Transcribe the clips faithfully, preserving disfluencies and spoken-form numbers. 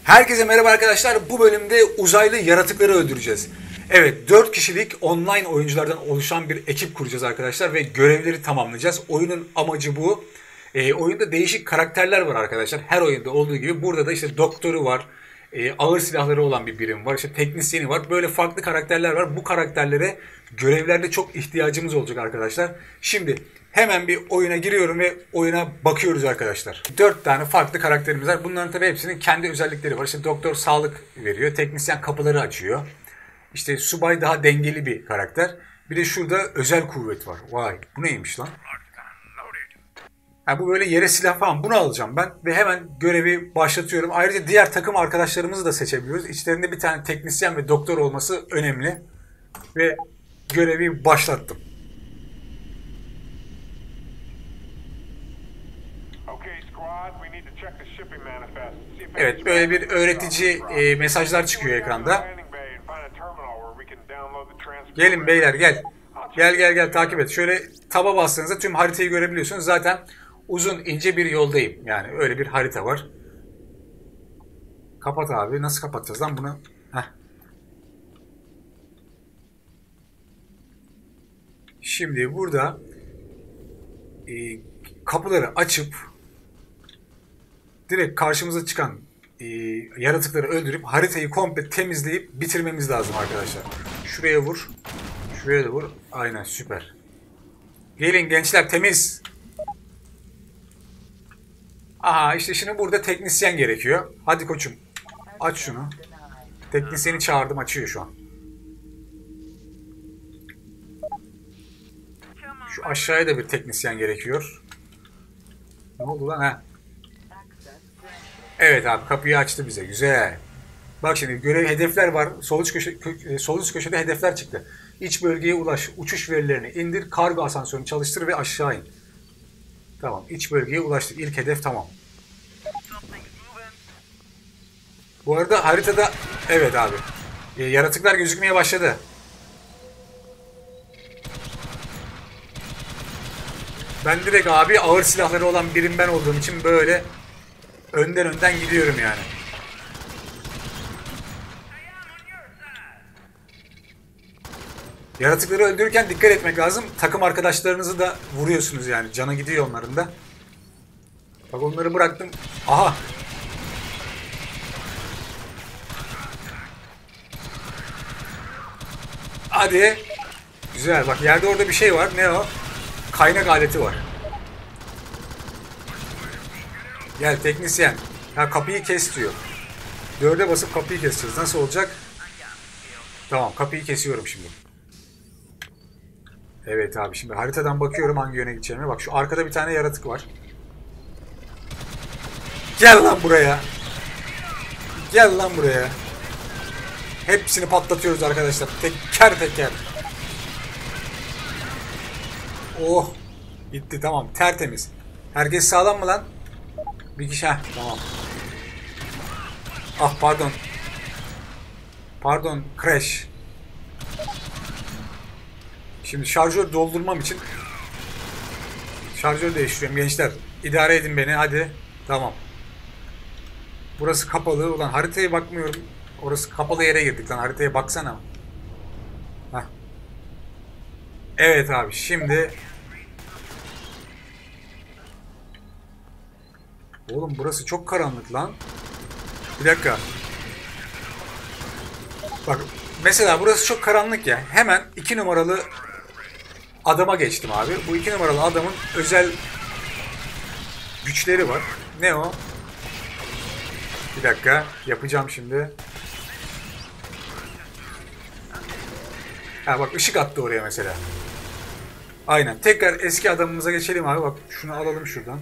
Herkese merhaba arkadaşlar. Bu bölümde uzaylı yaratıkları öldüreceğiz. Evet, dört kişilik online oyunculardan oluşan bir ekip kuracağız arkadaşlar ve görevleri tamamlayacağız. Oyunun amacı bu. E, oyunda değişik karakterler var arkadaşlar. Her oyunda olduğu gibi burada da işte doktoru var. E, ağır silahları olan bir birim var. İşte teknisyeni var. Böyle farklı karakterler var. Bu karakterlere görevlerde çok ihtiyacımız olacak arkadaşlar. Şimdi hemen bir oyuna giriyorum ve oyuna bakıyoruz arkadaşlar. Dört tane farklı karakterimiz var. Bunların tabii hepsinin kendi özellikleri var. İşte doktor sağlık veriyor. Teknisyen kapıları açıyor. İşte subay daha dengeli bir karakter. Bir de şurada özel kuvvet var. Vay, bu neymiş lan? Ha, bu böyle yere silah falan, bunu alacağım ben ve hemen görevi başlatıyorum. Ayrıca diğer takım arkadaşlarımızı da seçebiliyoruz. İçlerinde bir tane teknisyen ve doktor olması önemli. Ve görevi başlattım. Evet, böyle bir öğretici e, mesajlar çıkıyor ekranda. Gelin beyler, gel. Gel gel gel, takip et. Şöyle taba bastığınızda tüm haritayı görebiliyorsunuz. Zaten uzun ince bir yoldayım. Yani öyle bir harita var. Kapat abi. Nasıl kapatacağız lan bunu? Heh. Şimdi burada e, kapıları açıp direkt karşımıza çıkan e, yaratıkları öldürüp haritayı komple temizleyip bitirmemiz lazım arkadaşlar. Şuraya vur. Şuraya da vur. Aynen, süper. Gelin gençler, temiz. Aha, işte şimdi burada teknisyen gerekiyor. Hadi koçum, aç şunu. Teknisyeni çağırdım, açıyor şu an. Şu aşağıya da bir teknisyen gerekiyor. Ne oldu lan ha? Evet abi, kapıyı açtı bize, güzel. Bak şimdi görev hedefler var. Sol üst, köşe, sol üst köşede hedefler çıktı. İç bölgeye ulaş, uçuş verilerini indir, kargo asansörünü çalıştır ve aşağı in. Tamam, iç bölgeye ulaştık. İlk hedef tamam. Bu arada haritada, evet abi, e, yaratıklar gözükmeye başladı. Ben direkt abi ağır silahları olan birim ben olduğum için böyle önden önden gidiyorum yani. Yaratıkları öldürürken dikkat etmek lazım. Takım arkadaşlarınızı da vuruyorsunuz yani. Canı gidiyor onların da. Bak, onları bıraktım. Aha. Hadi. Güzel. Bak, yerde orada bir şey var. Ne o? Kaynak aleti var. Gel teknisyen. Ha, kapıyı kes diyor. Dörde basıp kapıyı keseceğiz. Nasıl olacak? Tamam, kapıyı kesiyorum şimdi. Evet abi, şimdi haritadan bakıyorum hangi yöne gideceğime. Bak, şu arkada bir tane yaratık var. Gel lan buraya. Gel lan buraya. Hepsini patlatıyoruz arkadaşlar. Teker teker. Oh. Gitti, tamam, tertemiz. Herkes sağlam mı lan? Bir kişi, heh, tamam. Ah, pardon. Pardon, crash. Şimdi şarjör doldurmam için şarjör değiştiriyorum gençler. İdare edin beni, hadi. Tamam. Burası kapalı. Ulan haritaya bakmıyorum. Orası kapalı yere girdik lan. Haritaya baksana. Heh. Evet abi, şimdi oğlum burası çok karanlık lan. Bir dakika. Bak mesela burası çok karanlık ya. Hemen iki numaralı adama geçtim abi. Bu iki numaralı adamın özel güçleri var. Ne o? Bir dakika. Yapacağım şimdi. Ha bak, ışık attı oraya mesela. Aynen. Tekrar eski adamımıza geçelim abi. Bak, şunu alalım şuradan.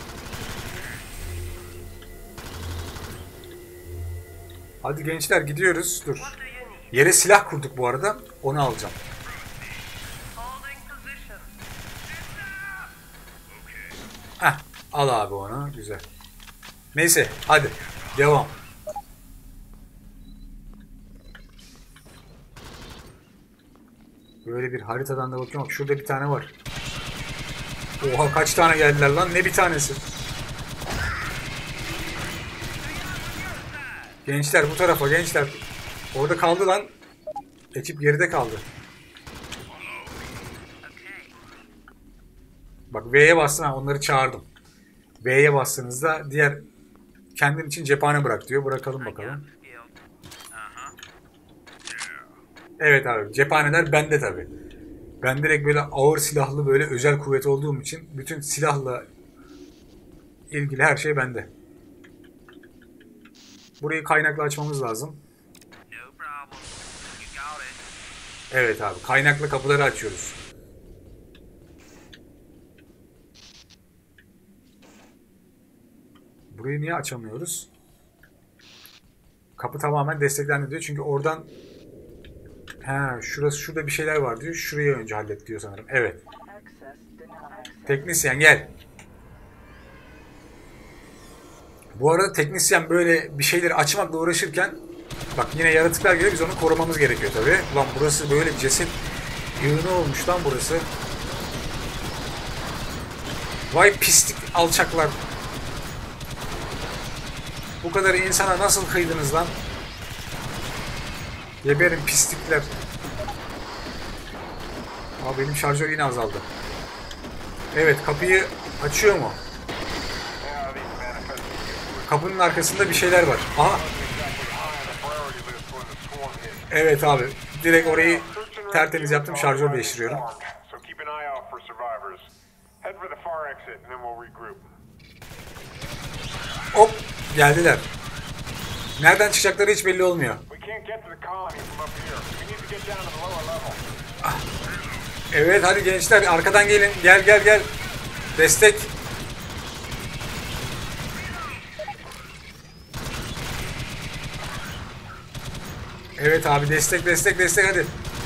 Hadi gençler, gidiyoruz. Dur. Yere silah kurduk bu arada. Onu alacağım. Heh, al abi onu. Güzel. Neyse, hadi. Devam. Böyle bir haritadan da bakıyorum. Bak, şurada bir tane var. Oha, kaç tane geldiler lan? Ne bir tanesi? Gençler bu tarafa gençler. Orada kaldı lan. Ekip geride kaldı. Bak V'ye bastın ha, onları çağırdım. V'ye bastığınızda diğer kendin için cephane bırak diyor. Bırakalım bakalım. Evet abi, cephaneler bende tabi. Ben direkt böyle ağır silahlı böyle özel kuvvet olduğum için bütün silahla ilgili her şey bende. Burayı kaynakla açmamız lazım. Evet abi, kaynakla kapıları açıyoruz. Burayı niye açamıyoruz? Kapı tamamen desteklendi diyor. Çünkü oradan he, şurası şurada bir şeyler var diyor. Şurayı önce hallet diyor sanırım. Evet. Teknisyen gel. Bu arada teknisyen böyle bir şeyleri açmakla uğraşırken bak yine yaratıklar geliyor. Biz onu korumamız gerekiyor tabii. Ulan burası böyle ceset yığını olmuş lan burası. Vay pislik alçaklar. Bu kadar insana nasıl kıydınız lan? Geberin pislikler. Aa, benim şarjör yine azaldı. Evet, kapıyı açıyor mu? Kapının arkasında bir şeyler var. Aha. Evet abi. Direkt orayı tertemiz yaptım. Şarjör değiştiriyorum. Hop. Geldiler. Nereden çıkacakları hiç belli olmuyor. Ah. Evet hadi gençler arkadan gelin. Gel gel gel. Destek. Evet abi destek destek destek hadi.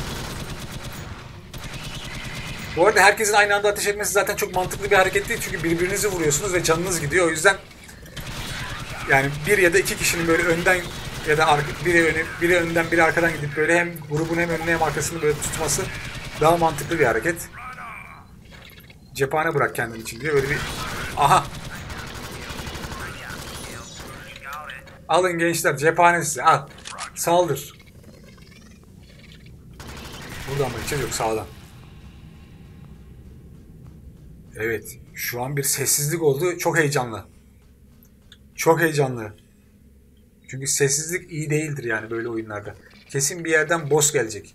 Bu arada herkesin aynı anda ateş etmesi zaten çok mantıklı bir hareket değil. Çünkü birbirinizi vuruyorsunuz ve canınız gidiyor. O yüzden yani bir ya da iki kişinin böyle önden ya da arka, biri, öne, biri önden biri arkadan gidip böyle hem grubun hem önüne hem arkasını böyle tutması daha mantıklı bir hareket. Cephane bırak kendin için diye böyle bir... Aha! Alın gençler cephane size al. Saldır. Buradan mı gideceğiz yok sağdan. Evet şu an bir sessizlik oldu. Çok heyecanlı. Çok heyecanlı. Çünkü sessizlik iyi değildir yani böyle oyunlarda. Kesin bir yerden boss gelecek.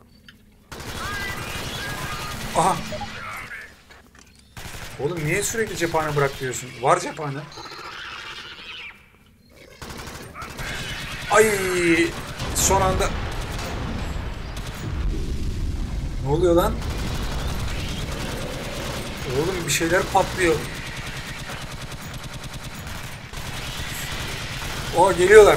Aha. Oğlum niye sürekli cephane bırak diyorsun? Var cephane. Ay son anda. Ne oluyor lan? Oğlum bir şeyler patlıyor. Aa geliyorlar.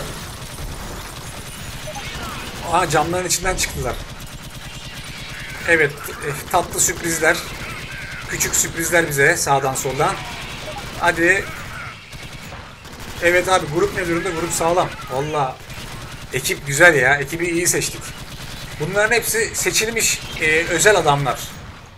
Aa camların içinden çıktılar. Evet tatlı sürprizler. Küçük sürprizler bize sağdan soldan. Hadi. Evet abi grup ne durumda? Grup sağlam. Valla ekip güzel ya. Ekibi iyi seçtik. Bunların hepsi seçilmiş e, özel adamlar.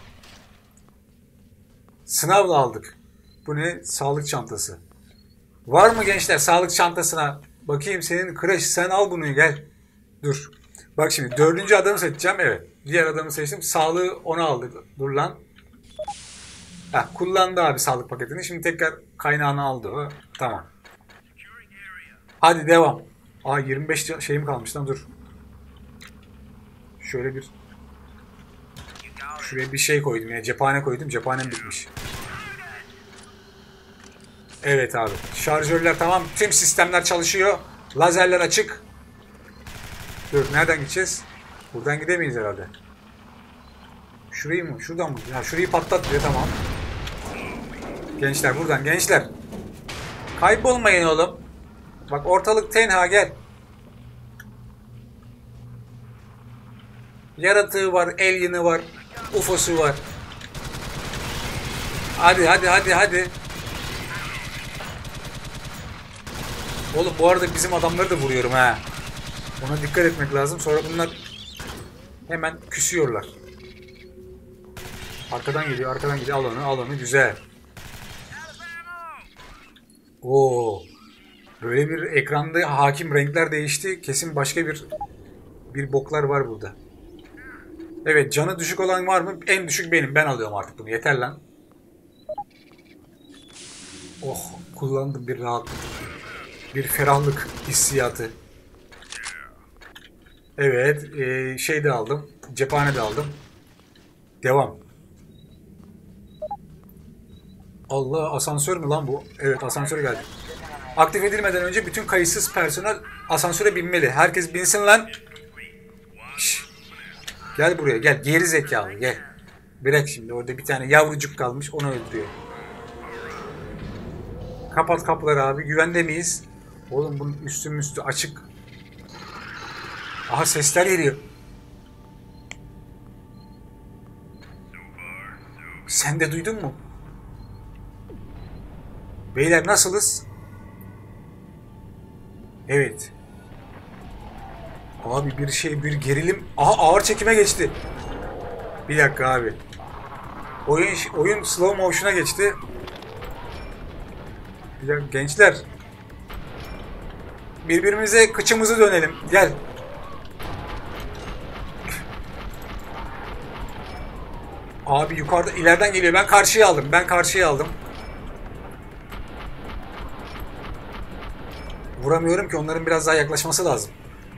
Sınavla aldık. Bu ne? Sağlık çantası. Var mı gençler sağlık çantasına? Bakayım senin crush sen al bunu gel. Dur. Bak şimdi dördüncü adamı seçeceğim. Evet. Diğer adamı seçtim. Sağlığı ona aldık. Dur lan. Heh, kullandı abi sağlık paketini. Şimdi tekrar kaynağını aldı o. Tamam. Hadi devam. Aa yirmi beş şeyim kalmış lan dur. Şöyle bir şuraya bir şey koydum ya. Cephane koydum. Cephanem bitmiş. Evet abi. Şarjörler tamam. Tüm sistemler çalışıyor. Lazerler açık. Dur nereden gideceğiz? Buradan gidemeyiz herhalde. Şurayı mı? Şuradan mı? Ya şurayı patlat diyor tamam. Gençler buradan gençler. Kaybolmayın oğlum. Bak ortalık tenha gel. Yaratığı var, alien'ı var, U F O'su var. Hadi hadi hadi hadi. Oğlum bu arada bizim adamları da vuruyorum ha. Ona dikkat etmek lazım. Sonra bunlar hemen küsüyorlar. Arkadan geliyor, arkadan geliyor. Al onu, al onu. Güzel. Oo. Böyle bir ekranda hakim renkler değişti. Kesin başka bir bir boklar var burada. Evet, canı düşük olan var mı? En düşük benim. Ben alıyorum artık bunu. Yeter lan. Oh, kullandım bir rahatlık. Bir ferahlık hissiyatı. Evet, e, şey de aldım. Cephane de aldım. Devam. Allah, asansör mü lan bu? Evet, asansör geldi. Aktif edilmeden önce bütün kayıtsız personel asansöre binmeli. Herkes binsin lan. Şş. Gel buraya gel. Geri zekalı gel. Bırak şimdi, orada bir tane yavrucuk kalmış, onu öldürüyor. Kapat kapıları abi. Güvende miyiz? Oğlum bunun üstü üstü açık. Aha, sesler geliyor. Sen de duydun mu? Beyler nasılız? Evet. Abi bir şey, bir gerilim. Aha, ağır çekime geçti. Bir dakika abi. Oyun oyun slow motion'a geçti. Bir dakika gençler. Birbirimize kıçımızı dönelim. Gel. Abi yukarıda, ileriden geliyor. Ben karşıya aldım. Ben karşıya aldım. Vuramıyorum ki, onların biraz daha yaklaşması lazım.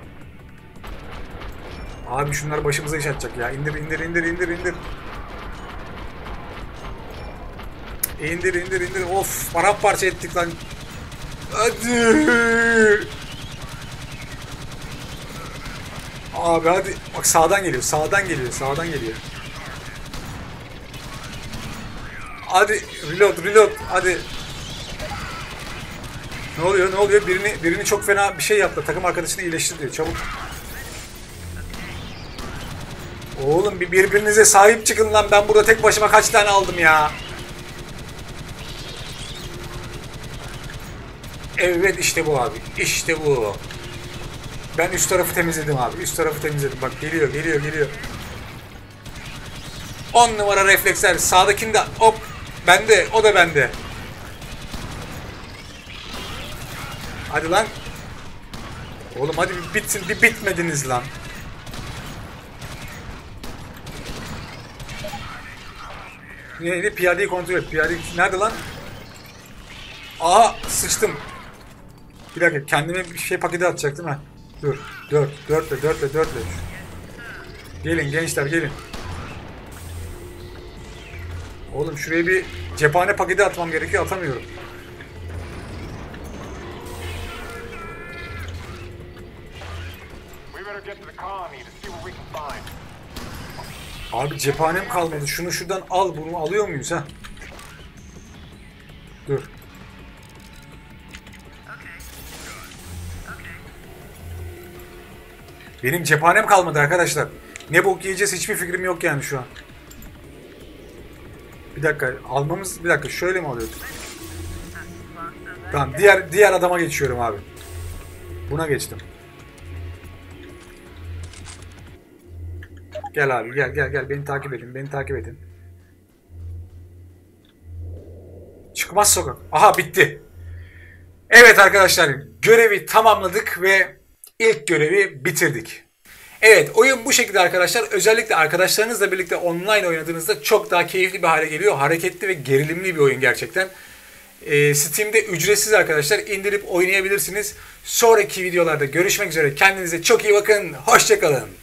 Abi şunlar başımıza iş atacak ya. İndir indir indir indir indir. İndir indir indir. Of, paramparça ettik lan. Hadi. Abi hadi. Bak sağdan geliyor. Sağdan geliyor. Sağdan geliyor. Hadi reload reload. Hadi. Ne oluyor? Ne oluyor? Birini birini çok fena bir şey yaptı. Takım arkadaşını iyileştir diyor. Çabuk. Oğlum bir birbirinize sahip çıkın lan. Ben burada tek başıma kaç tane aldım ya. Evet, işte bu abi. İşte bu. Ben üst tarafı temizledim abi. Üst tarafı temizledim. Bak geliyor geliyor geliyor. on numara refleksler. Sağdakinde hop. Bende. O da bende. Hadi lan. Oğlum hadi bir bitsin. Bir bitmediniz lan. Neydi? Piyadeyi kontrol et. Piyade nerede lan? Aha, sıçtım. Bir dakika, kendime bir şey paketi atacaktım ha. Dur. Dört. Dörtle dörtle dörtle. Gelin gençler gelin. Oğlum şuraya bir cephane paketi atmam gerekiyor. Atamıyorum. Abi cephanem kalmadı. Şunu şuradan al. Bunu alıyor muyuz ha? Dur. Benim cephanem kalmadı arkadaşlar. Ne bok yiyeceğiz hiçbir fikrim yok yani şu an. Bir dakika almamız, bir dakika şöyle mi alıyorduk? Tamam, diğer diğer adama geçiyorum abi. Buna geçtim. Gel abi gel gel gel, beni takip edin, beni takip edin. Çıkmaz sokak. Aha, bitti. Evet arkadaşlar, görevi tamamladık ve ilk görevi bitirdik. Evet, oyun bu şekilde arkadaşlar. Özellikle arkadaşlarınızla birlikte online oynadığınızda çok daha keyifli bir hale geliyor. Hareketli ve gerilimli bir oyun gerçekten. Ee, Steam'de ücretsiz arkadaşlar. İndirip oynayabilirsiniz. Sonraki videolarda görüşmek üzere. Kendinize çok iyi bakın. Hoşça kalın.